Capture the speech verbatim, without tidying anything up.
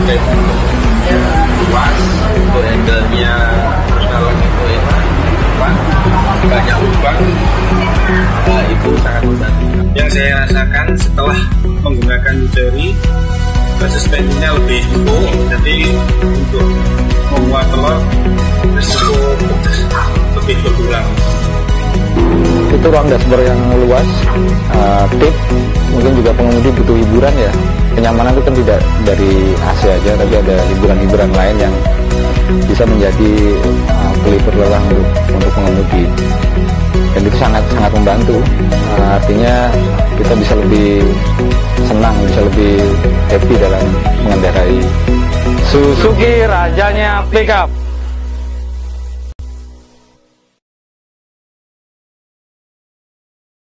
luas, untuk handle-nya dalam itu enak, banyak lubang, nah, itu sangat membantu. Yang saya rasakan setelah menggunakan Cherry, suspensinya lebih empuk, jadi untuk membuat telur risiko lebih berkurang. Itu ruang dashboard yang luas, uh, tip, mungkin juga pengemudi butuh hiburan ya. Kenyamanan itu kan tidak dari A C aja, tapi ada hiburan-hiburan lain yang bisa menjadi uh, pelipur lelah untuk, untuk pengemudi. Dan itu sangat-sangat membantu, uh, artinya kita bisa lebih senang, bisa lebih happy dalam mengendarai. Suzuki rajanya pickup.